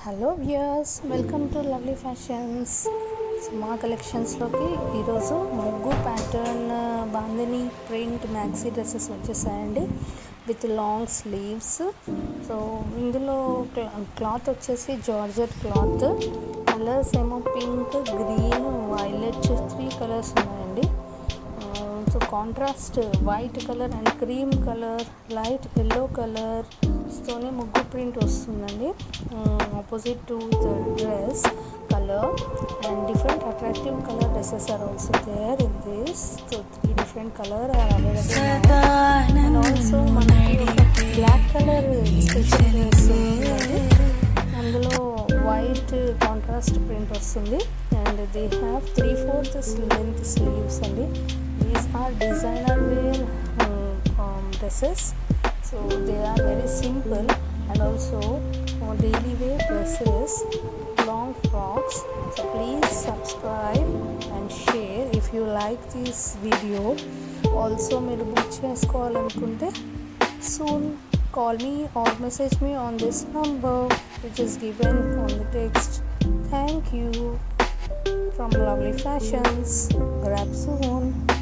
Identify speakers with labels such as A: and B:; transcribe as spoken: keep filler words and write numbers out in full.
A: Hello viewers, welcome to lovely fashions. మా కలెక్షన్స్లోకి ఈరోజు ముగ్గు pattern bandhani print maxi dresses వచ్చేసాయండి విత్ లాంగ్ స్లీవ్స్. సో ఇందులో క్లాత్ వచ్చేసి జార్జెట్ క్లాత్. కలర్స్ ఏమో pink, green, violet, three colours ఉన్నాయండి. So contrast white colour and cream colour, light yellow colour తోనే ముగ్గు ప్రింట్ వస్తుందండి opposite to the dress colour. And different attractive colour dresses are also there in this. So three different colour are available. And also మనకి black colour special dress ఉందండి. అందులో white contrast print వస్తుంది. And they have three fourth length sleeves అండి. These are designer wear um, um, dresses, so they are very simple and also uh, daily wear dresses, long frocks. So please subscribe and share if you like this video. Also మీరు book చేసుకోవాలనుకుంటే soon call me or message me on this number which is given on the text. Thank you from Lovely Fashions. Grab soon.